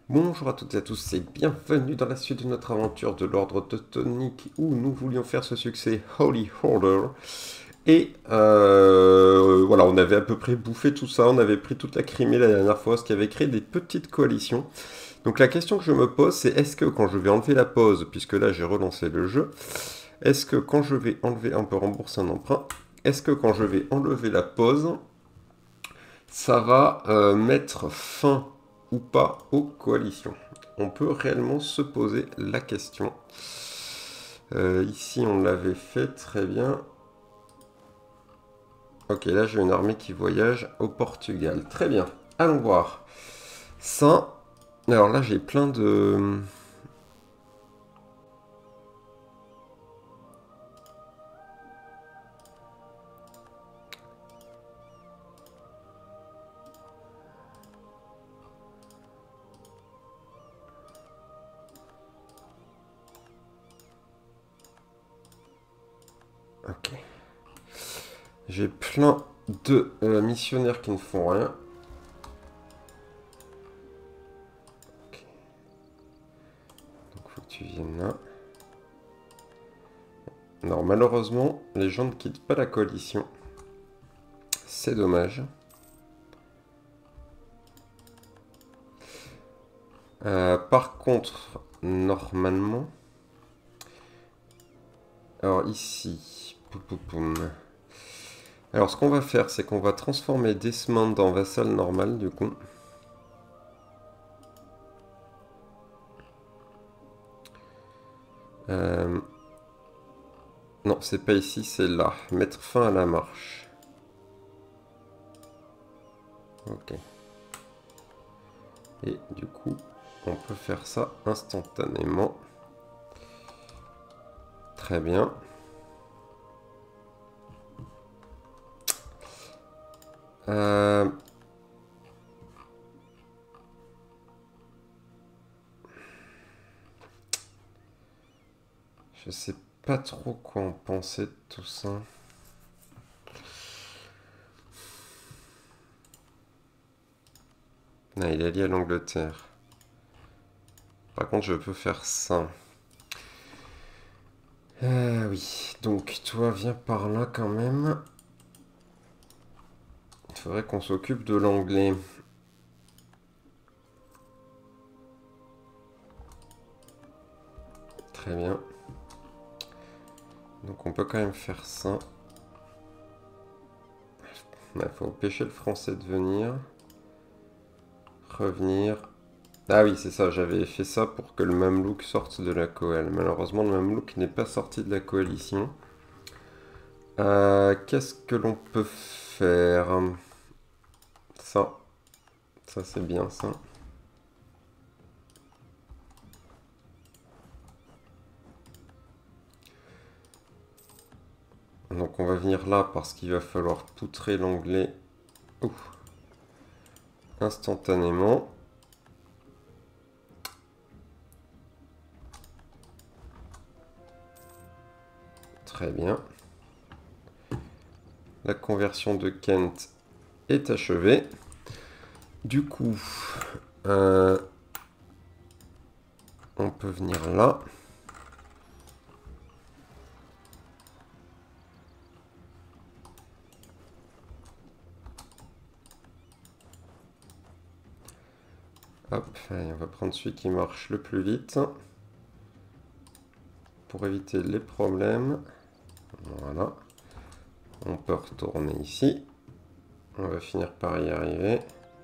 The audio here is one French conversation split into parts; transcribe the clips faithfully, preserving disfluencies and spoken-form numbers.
Bonjour à toutes et à tous et bienvenue dans la suite de notre aventure de l'ordre teutonique où nous voulions faire ce succès Holy Order. Et euh, voilà, on avait à peu près bouffé tout ça, on avait pris toute la Crimée la dernière fois, ce qui avait créé des petites coalitions. Donc la question que je me pose, c'est est-ce que quand je vais enlever la pause, puisque là j'ai relancé le jeu, est-ce que quand je vais enlever un peu rembourser un emprunt, est-ce que quand je vais enlever la pause, ça va euh, mettre fin ou pas aux coalitions? On peut réellement se poser la question. Euh, ici, on l'avait fait très bien. Ok, là, j'ai une armée qui voyage au Portugal. Très bien. Allons voir. Ça. Alors là, j'ai plein de... Ok. J'ai plein de euh, missionnaires qui ne font rien. Ok. Donc, faut que tu viennes là. Non, malheureusement, les gens ne quittent pas la coalition. C'est dommage. Euh, par contre, normalement... Alors ici... Poum, poum, poum. Alors ce qu'on va faire, c'est qu'on va transformer Desmond en vassal normal, du coup. Euh... Non, c'est pas ici, c'est là. Mettre fin à la marche. Ok. Et du coup, on peut faire ça instantanément. Très bien. Euh... Je sais pas trop quoi en penser de tout ça. Non, il est lié à l'Angleterre. Par contre, je peux faire ça. Euh, oui, donc toi, viens par là quand même. Il faudrait qu'on s'occupe de l'anglais. Très bien. Donc on peut quand même faire ça. Il faut empêcher le français de venir. Revenir. Ah oui, c'est ça, j'avais fait ça pour que le Mamelouk sorte de la coal. Malheureusement, le Mamelouk n'est pas sorti de la coalition. Euh, Qu'est-ce que l'on peut faire? Ça. Ça, c'est bien, ça. Donc on va venir là parce qu'il va falloir poutrer l'anglais instantanément. Très bien. La conversion de Kent est achevée. Du coup, euh, on peut venir là. Hop, allez, on va prendre celui qui marche le plus vite. Pour éviter les problèmes. Voilà. On peut retourner ici. On va finir par y arriver.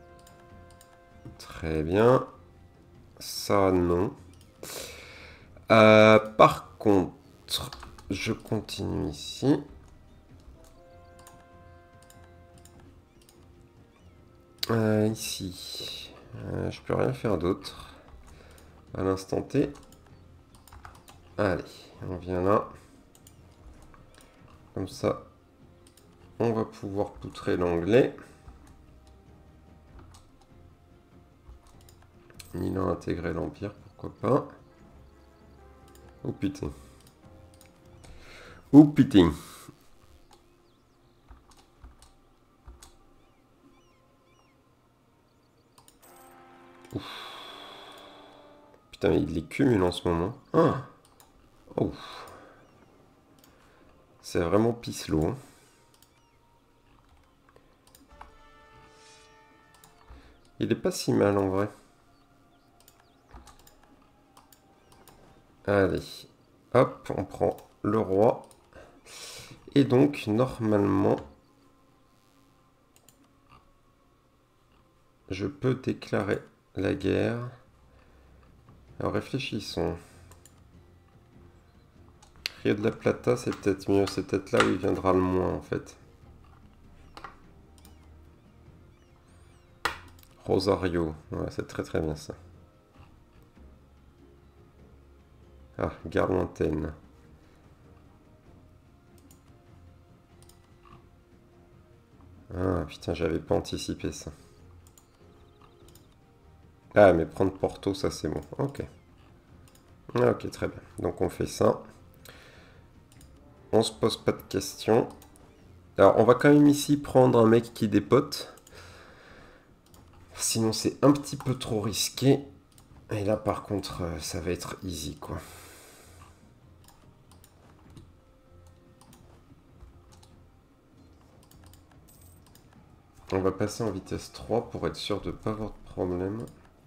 Très bien. Ça, non. Euh, par contre, je continue ici. Euh, ici. Euh, je peux rien faire d'autre. À l'instant T. Allez, on vient là. Comme ça, on va pouvoir poutrer l'anglais. Milan a intégré l'Empire, pourquoi pas. Oh putain. Oh putain. Ouf. putain, il les cumule en ce moment. Ah. Oh. C'est vraiment pisselot. Hein. Il est pas si mal en vrai. Allez. Hop, on prend le roi. Et donc, normalement, je peux déclarer la guerre. Alors, réfléchissons. Rio de la Plata, c'est peut-être mieux. C'est peut-être là où il viendra le moins, en fait. Rosario. Ouais, c'est très très bien ça. Ah, gare lointaine. Ah, putain, j'avais pas anticipé ça. Ah, mais prendre Porto, ça c'est bon. Ok. Ah, ok, très bien. Donc on fait ça. On se pose pas de questions. Alors, on va quand même ici prendre un mec qui dépote. Sinon, c'est un petit peu trop risqué. Et là, par contre, ça va être easy, quoi. On va passer en vitesse trois pour être sûr de ne pas avoir de problème.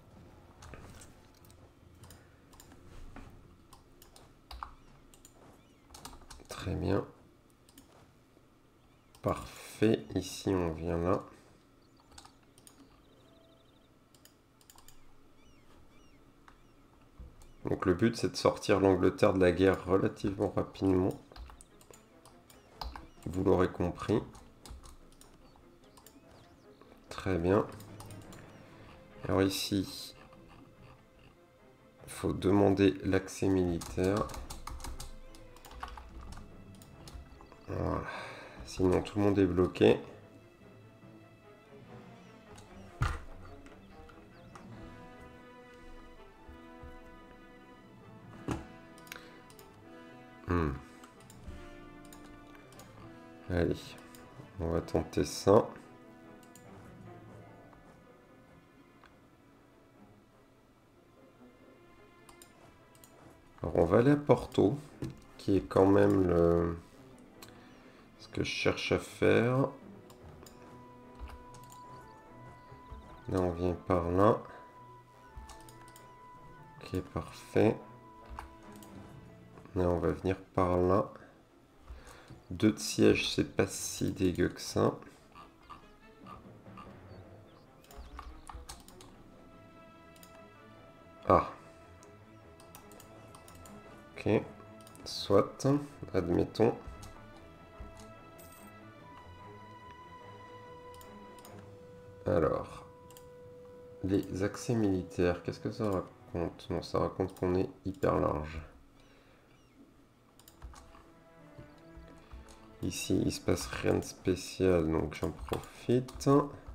Très bien. Parfait. Ici, on vient là. Donc le but, c'est de sortir l'Angleterre de la guerre relativement rapidement. Vous l'aurez compris. Très bien. Alors ici, il faut demander l'accès militaire. Voilà. Sinon, tout le monde est bloqué. Hmm. Allez, on va tenter ça. Alors, on va aller à Porto, qui est quand même le... ce que je cherche à faire. Là, on vient par là. Ok, parfait. Là, on va venir par là. Deux de siège, c'est pas si dégueu que ça. Ah. Ok. Soit. Admettons. Alors. Les accès militaires, qu'est-ce que ça raconte? Non, ça raconte qu'on est hyper large. Ici, il se passe rien de spécial, donc j'en profite.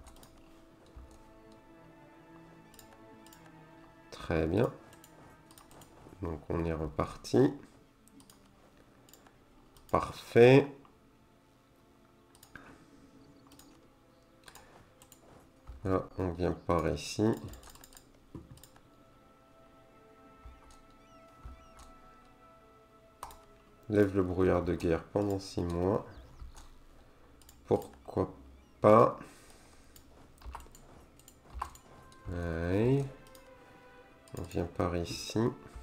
Très bien. Donc on est reparti. Parfait. Là, on vient par ici. Lève le brouillard de guerre pendant six mois. Pourquoi pas? Ouais. On vient par ici.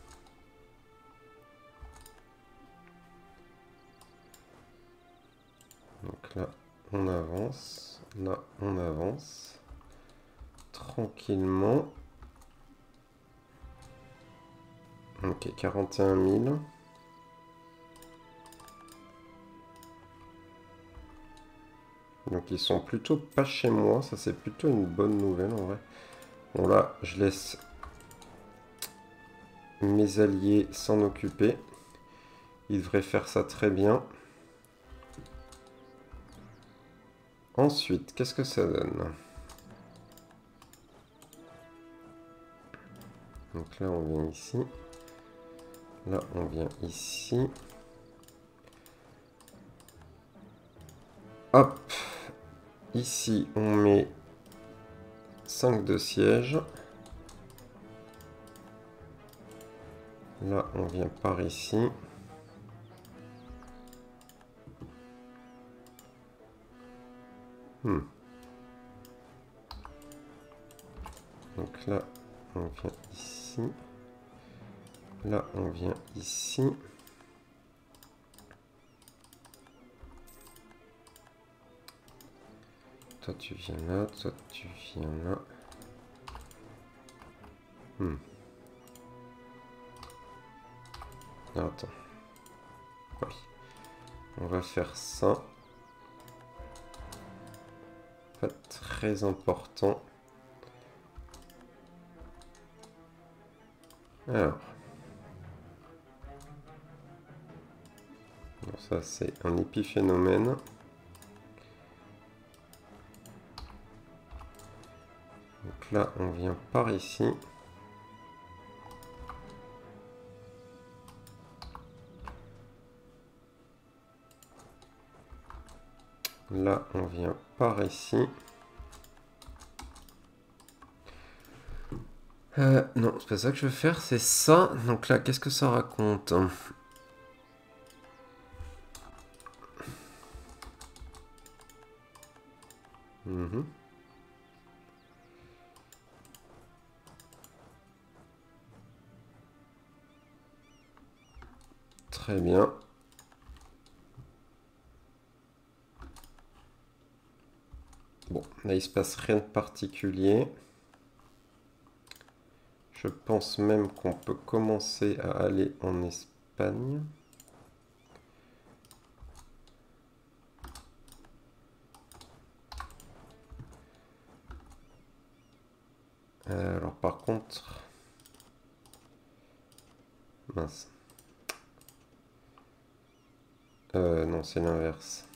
Donc là, on avance. Là, on avance. Tranquillement. Ok, quarante et un mille. Donc ils sont plutôt pas chez moi. Ça, c'est plutôt une bonne nouvelle en vrai. Bon là, je laisse mes alliés s'en occuper. Ils devraient faire ça très bien. Ensuite, qu'est-ce que ça donne? Donc là, on vient ici. Là, on vient ici. Hop. Ici, on met cinq de siège. Là, on vient par ici. Hmm. Donc là, on vient ici. Là, on vient ici. Toi, tu viens là. Toi, tu viens là. Hmm. Ah, attends. Oui. On va faire ça. Pas très important. Alors. Alors ça, c'est un épiphénomène. Donc là, on vient par ici. Là, on vient par ici. Euh, non, c'est pas ça que je veux faire, c'est ça. Donc là, qu'est-ce que ça raconte? Mmh. Très bien. Bon, là, il se passe rien de particulier. Je pense même qu'on peut commencer à aller en Espagne. Euh, alors par contre... Mince. Euh, non, c'est l'inverse.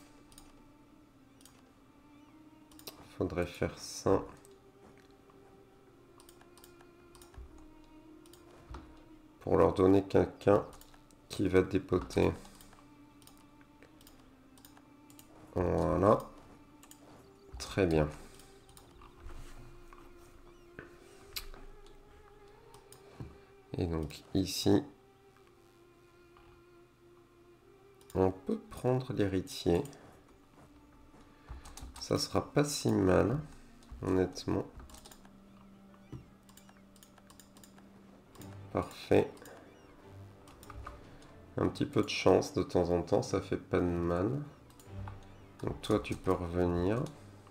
Faudrait faire ça. Pour leur donner quelqu'un qui va dépoter. Voilà. Très bien. Et donc ici, on peut prendre l'héritier. Ça sera pas si mal, honnêtement. Parfait. Un petit peu de chance de temps en temps, ça fait pas de mal. Donc toi, tu peux revenir.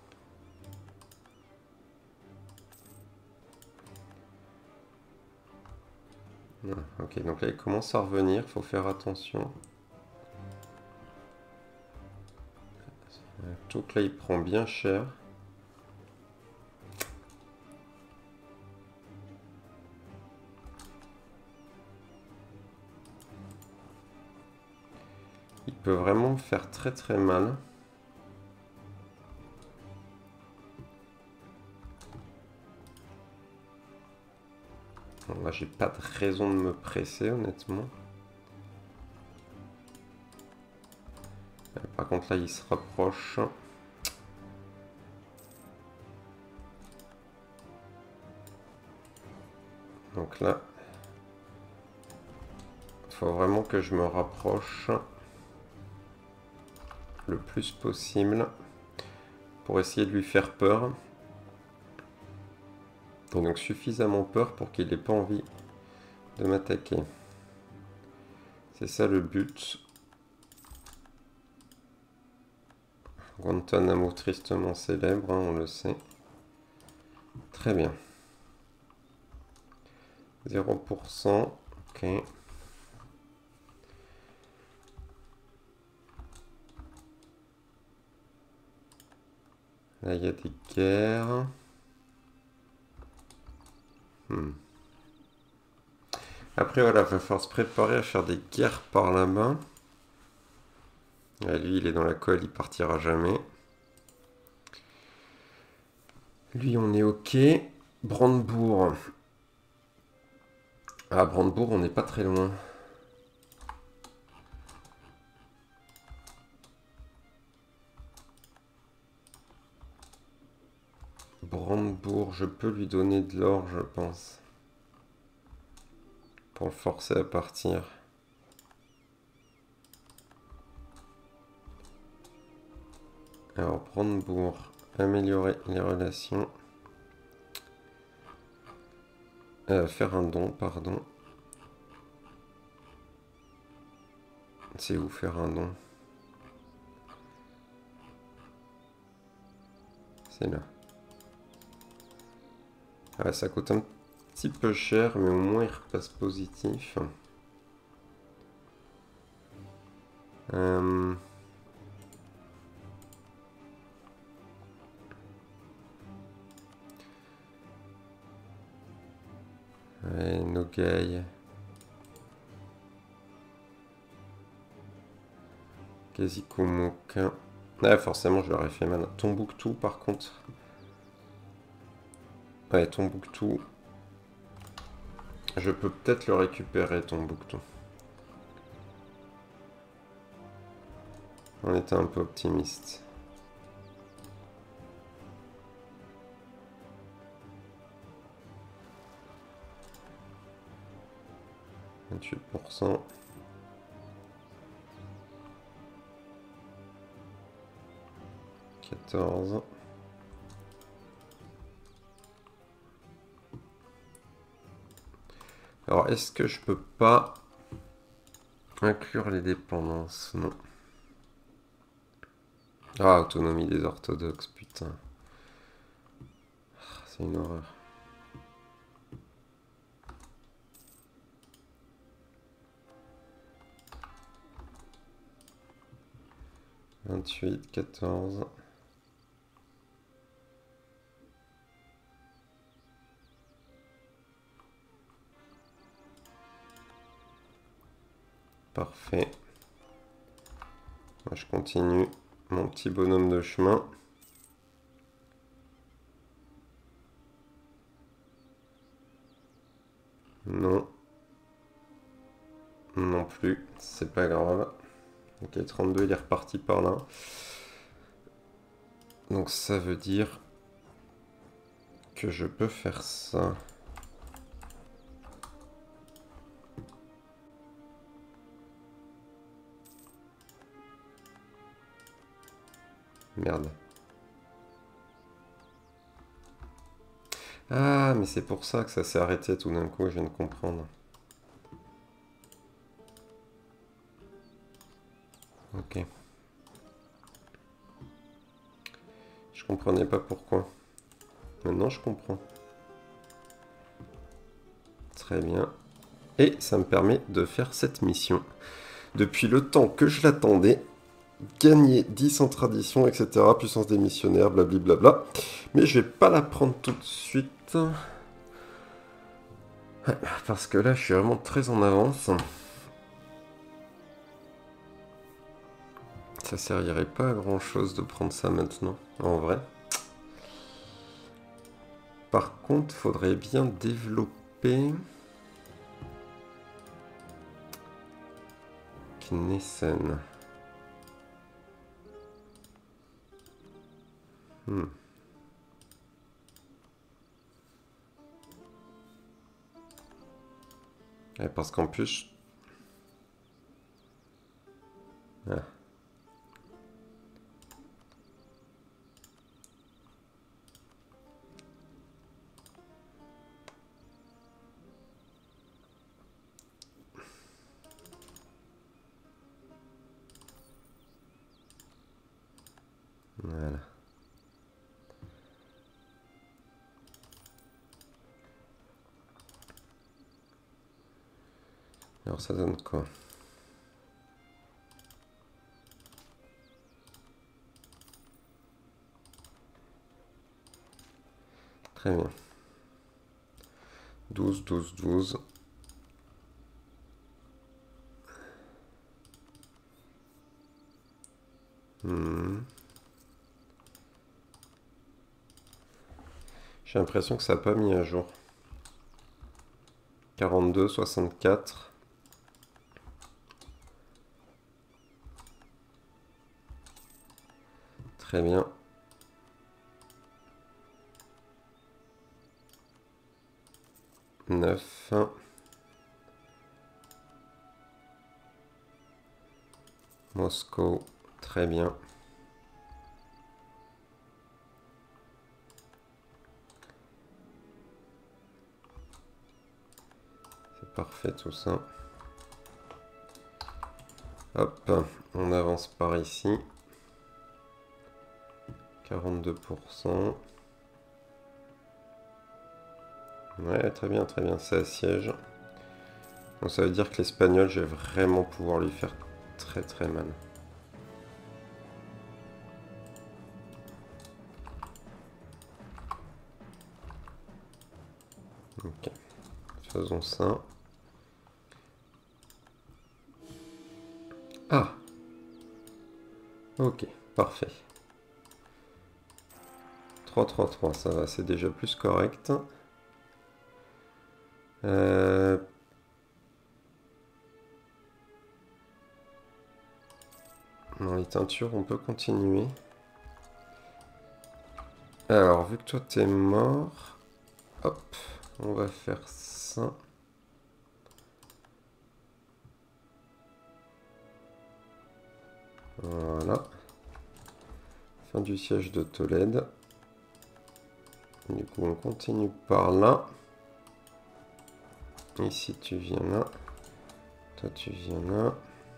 Ok, donc là, il commence à revenir, il faut faire attention. Tout que là, il prend bien cher. Il peut vraiment me faire très très mal. Bon, là, j'ai pas de raison de me presser, honnêtement. Par contre, là, il se rapproche. Donc là, il faut vraiment que je me rapproche le plus possible pour essayer de lui faire peur. Et donc suffisamment peur pour qu'il n'ait pas envie de m'attaquer. C'est ça le but. Guantanamo tristement célèbre, hein, on le sait. Très bien. zéro pour cent. Ok. Là, il y a des guerres. Hmm. Après, voilà, il va falloir se préparer à faire des guerres par là-bas. Lui, il est dans la colle, il partira jamais. Lui, on est ok. Brandebourg. Ah, Brandebourg, on n'est pas très loin. Brandebourg, je peux lui donner de l'or, je pense. pour le forcer à partir. Alors, Brandebourg, améliorer les relations. Euh, faire un don, pardon. C'est où faire un don? C'est là. Ouais, ça coûte un petit peu cher, mais au moins il repasse positif. Euh... Ouais, Nogai. Kazikomoka. Ouais, forcément, je l'aurais fait maintenant. Tombouctou, par contre. Ouais, Tombouctou. Je peux peut-être le récupérer, Tombouctou. On était un peu optimiste. vingt-huit pour cent. quatorze. Alors, est-ce que je peux pas inclure les dépendances? Non. Ah, autonomie des orthodoxes, putain. C'est une horreur. vingt-huit, quatorze. Parfait. Moi, je continue mon petit bonhomme de chemin. Non. Non plus. C'est pas grave. Ok, trente-deux, il est reparti par là. Donc ça veut dire que je peux faire ça. Merde. Ah, mais c'est pour ça que ça s'est arrêté tout d'un coup, je viens de comprendre. Ok. Je comprenais pas pourquoi. Maintenant, je comprends. Très bien. Et ça me permet de faire cette mission. Depuis le temps que je l'attendais, gagner dix en tradition, et cetera. Puissance des missionnaires, blablabla. Mais je vais pas la prendre tout de suite. Parce que là, je suis vraiment très en avance. Ça servirait pas à grand chose de prendre ça maintenant, en vrai. Par contre, faudrait bien développer... Knessen. Hmm. Et parce qu'en plus... Ah. Voilà. Alors ça donne quoi? Très bien. douze, douze, douze. Hmm. J'ai l'impression que ça n'a pas mis à jour. quarante-deux, soixante-quatre. Très bien. neuf. Moscou, très bien. C'est parfait tout ça. Hop, on avance par ici. quarante-deux pour cent. Ouais, très bien, très bien, ça assiège. Donc ça veut dire que l'espagnol, je vais vraiment pouvoir lui faire très très mal. Ok, faisons ça. Ah! Ok, parfait. trois trois trois, ça va, c'est déjà plus correct. Euh... Dans les teintures, on peut continuer. Alors, vu que toi t'es mort, hop, on va faire ça. Voilà. Fin du siège de Tolède. Du coup, on continue par là. Ici, tu viens là. Toi, tu viens là.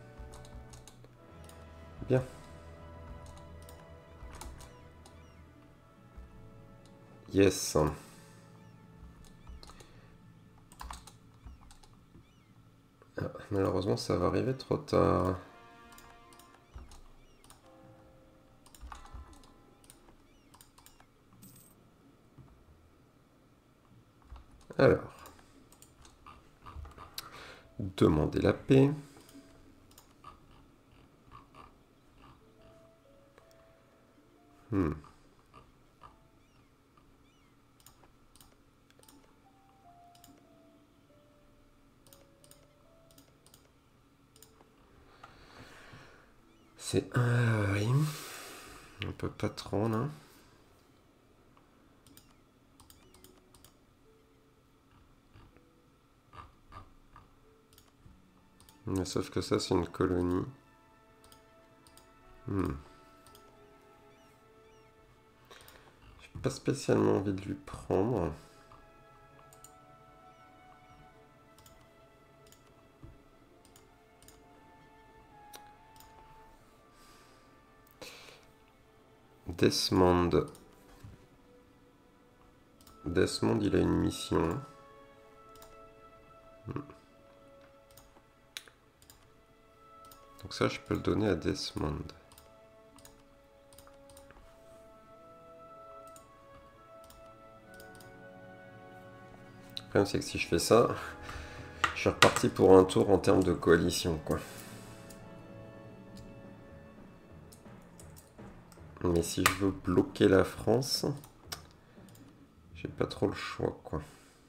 Bien. Yes. Ah, malheureusement, ça va arriver trop tard. Alors. Demander la paix. Hmm. C'est... Ah oui. On peut pas trop, là. Mais sauf que ça, c'est une colonie. Hmm. J'ai pas spécialement envie de lui prendre. Desmond. Desmond, il a une mission. Hmm. Donc ça, je peux le donner à Desmond. Le problème, c'est que si je fais ça, je suis reparti pour un tour en termes de coalition, quoi. Mais si je veux bloquer la France, j'ai pas trop le choix, quoi.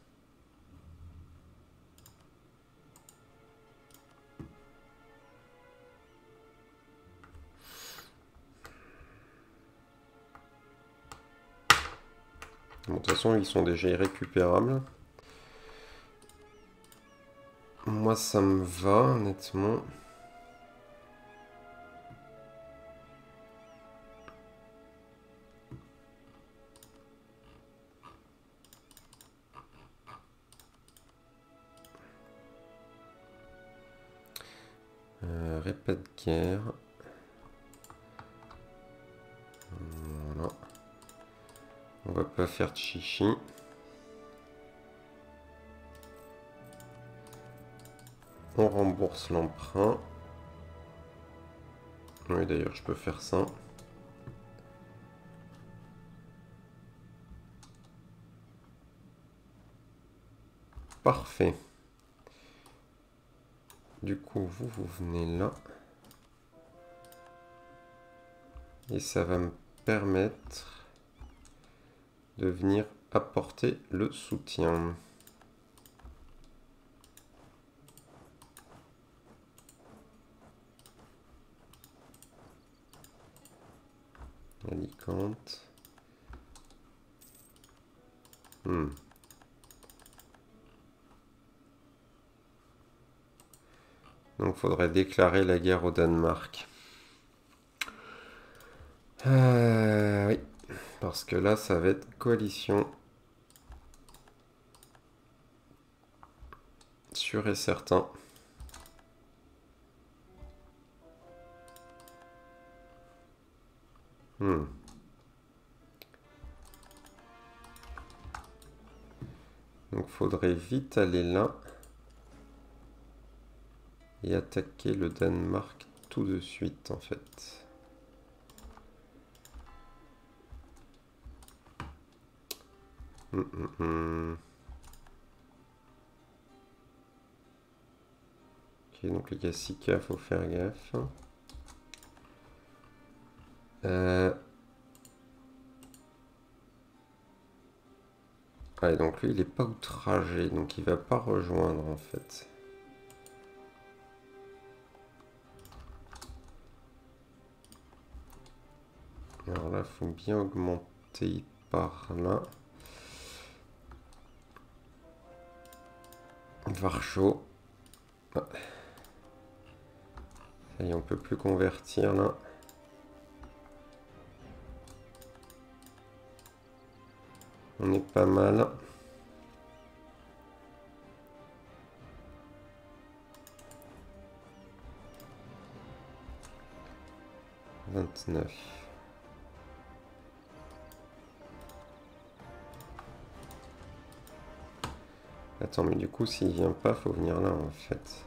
Bon, de toute façon, ils sont déjà irrécupérables. Moi, ça me va, honnêtement. Euh, répète guerre. Voilà. On va pas faire de chichi. On rembourse l'emprunt. Oui, d'ailleurs, je peux faire ça. Parfait. Du coup, vous, vous venez là. Et ça va me permettre de venir apporter le soutien. Alicante. Hmm. Donc, il faudrait déclarer la guerre au Danemark. Euh, oui, parce que là, ça va être coalition. Sûr et certain. Hmm. Donc, faudrait vite aller là. Et attaquer le Danemark tout de suite, en fait. Hum, hum, hum. Ok, donc les Gassika, faut faire gaffe. Euh... Ouais, donc lui, il est pas outragé, donc il va pas rejoindre, en fait. Alors là, faut bien augmenter par là. Varcho. Ah. Ça y est, on peut plus convertir là. On est pas mal. vingt-neuf. Attends, mais du coup, s'il vient pas, faut venir là en fait.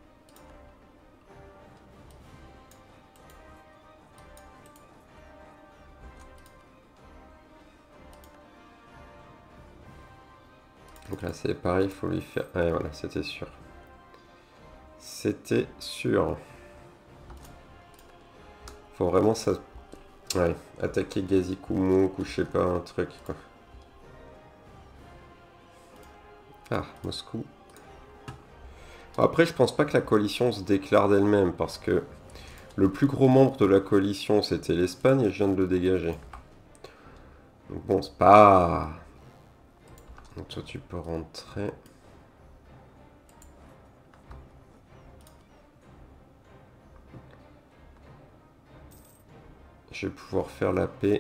Donc là, c'est pareil, il faut lui faire... Ouais, voilà, c'était sûr. C'était sûr. Faut vraiment ça... Ouais, attaquer Gazikumouk ou je sais pas, un truc, quoi. Ah, Moscou. Après, je pense pas que la coalition se déclare d'elle-même, parce que le plus gros membre de la coalition, c'était l'Espagne, et je viens de le dégager. Donc bon, c'est pas... Donc toi, tu peux rentrer... Je vais pouvoir faire la paix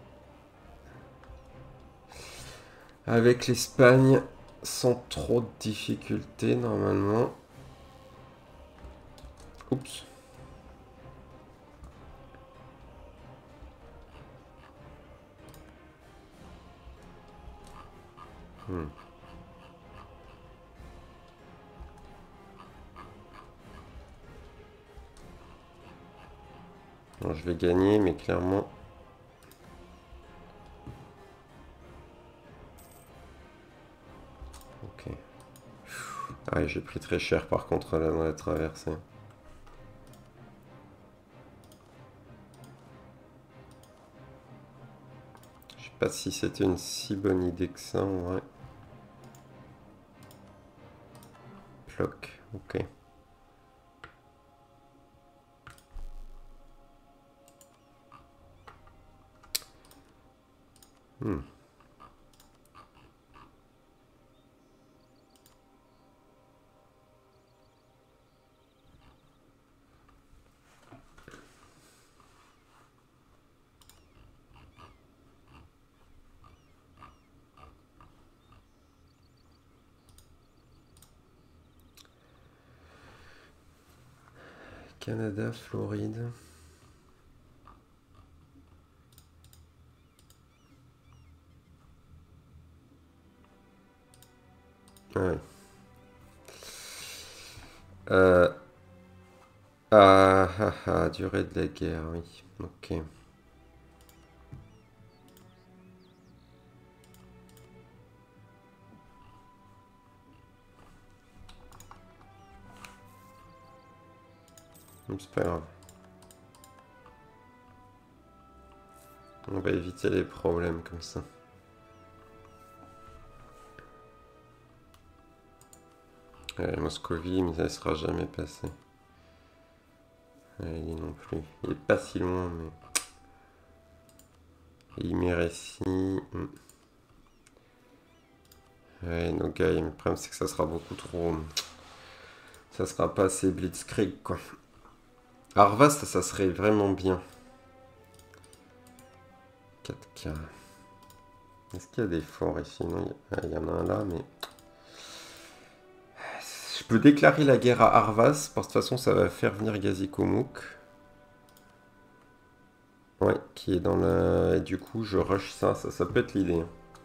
avec l'Espagne sans trop de difficultés normalement. Oups. Hmm. Bon, je vais gagner, mais clairement... Ok. Ah, j'ai pris très cher par contre là dans la traversée. Je sais pas si c'était une si bonne idée que ça en vrai. Ploc, ok. Hmm. Canada, Floride. Ouais. Euh... Ah, ah, ah, durée de la guerre, oui. Ok. C'est pas grave. On va éviter les problèmes comme ça. Ouais, Moscovie, mais ça ne sera jamais passé. Ouais, il non plus. Il est pas si loin, mais... Imérécie. Hmm. Ouais, Nogai, le problème c'est que ça sera beaucoup trop... Ça sera pas assez blitzkrieg, quoi. Arvast, ça serait vraiment bien. quatre K. Est-ce qu'il y a des forts ici? Non, il y en a un là, mais... Je peux déclarer la guerre à Arvas, parce que de toute façon, ça va faire venir Gazikomuk. Ouais, qui est dans la... Et du coup, je rush ça, ça, ça peut être l'idée.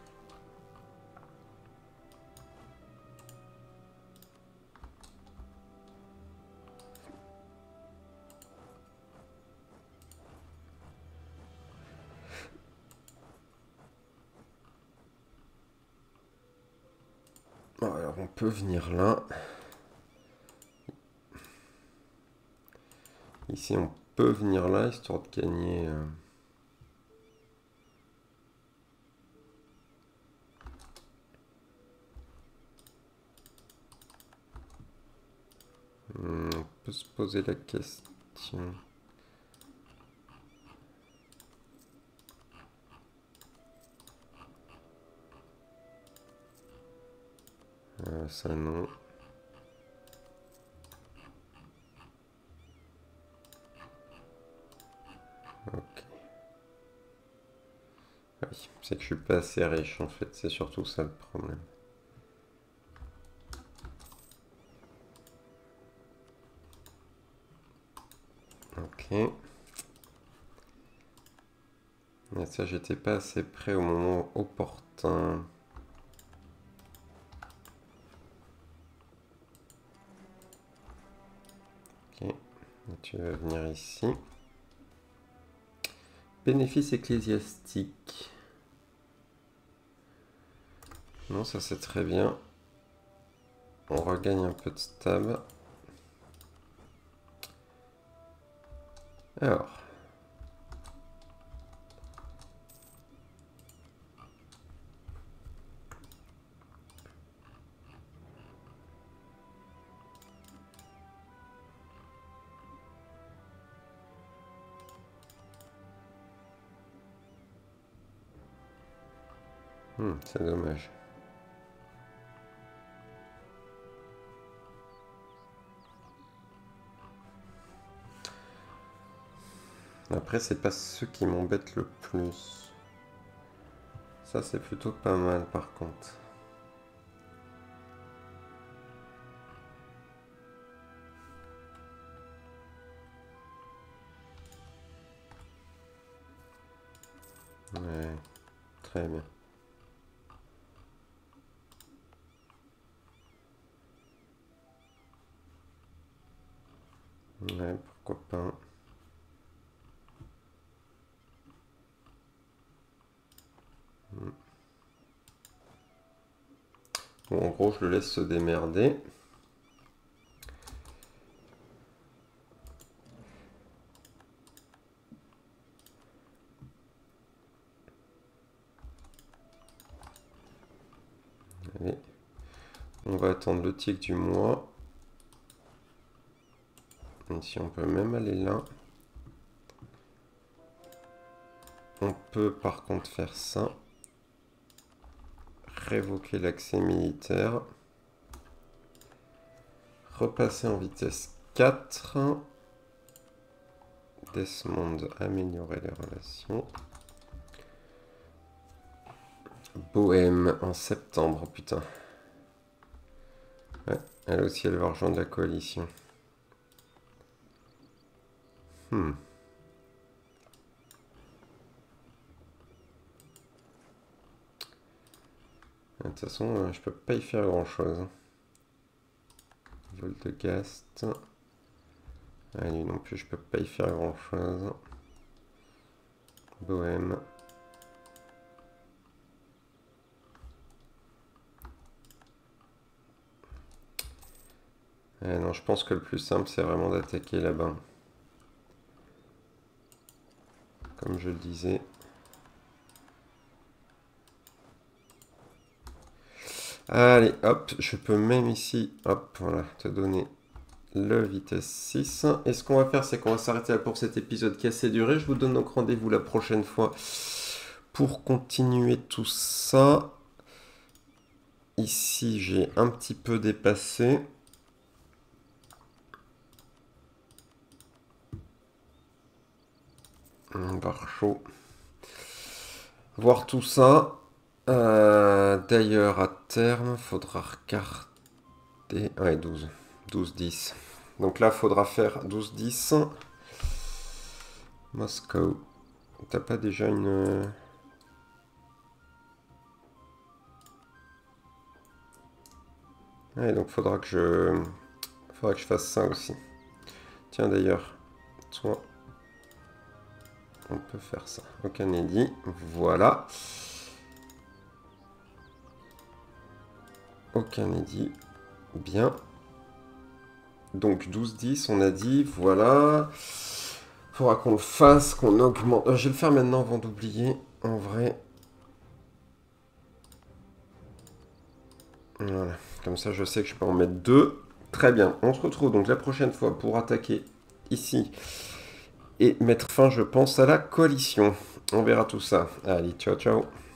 Alors, on peut venir là. Ici, on peut venir là, histoire de gagner... Euh... Hmm, on peut se poser la question... Euh, ça non. Ok. Oui, c'est que je suis pas assez riche en fait, c'est surtout ça le problème. Ok. Et ça, j'étais pas assez prêt au moment opportun. Ok. Et tu vas venir ici. Bénéfice ecclésiastique. Non, ça c'est très bien. On regagne un peu de stab. Alors. Hmm, c'est dommage. Après, c'est pas ceux qui m'embêtent le plus. Ça, c'est plutôt pas mal par contre. Ouais, très bien. Ouais, pourquoi pas. Hmm. Bon, en gros, je le laisse se démerder. Allez. On va attendre le tic du mois. Ici, on peut même aller là. On peut par contre faire ça. Révoquer l'accès militaire. Repasser en vitesse quatre. Desmond, améliorer les relations. Bohème en septembre, putain. Ouais, elle aussi, elle va rejoindre la coalition. Hmm. De toute façon, je peux pas y faire grand chose. Voltgast. Ah, lui non plus, je peux pas y faire grand chose. Bohème. Eh non, je pense que le plus simple, c'est vraiment d'attaquer là-bas. Comme je le disais. Allez, hop, je peux même ici, hop, voilà, te donner le vitesse six. Et ce qu'on va faire, c'est qu'on va s'arrêter là pour cet épisode qui a assez duré. Je vous donne donc rendez-vous la prochaine fois pour continuer tout ça. Ici, j'ai un petit peu dépassé. Un bar chaud. voir tout ça. Euh, D'ailleurs, à terme, faudra regarder... Ouais, douze. douze, dix. Donc là, faudra faire douze, dix. Moscou. T'as pas déjà une... Ouais, donc faudra que je... Faudra que je fasse ça aussi. Tiens, d'ailleurs, toi... On peut faire ça. Au Kennedy. Voilà. Au Kennedy. Bien. Donc douze, dix, on a dit. Voilà. Faudra qu'on le fasse, qu'on augmente. Euh, je vais le faire maintenant avant d'oublier. En vrai. Voilà. Comme ça, je sais que je peux en mettre deux. Très bien. On se retrouve donc la prochaine fois pour attaquer ici. Et mettre fin, je pense, à la coalition. On verra tout ça. Allez, ciao, ciao.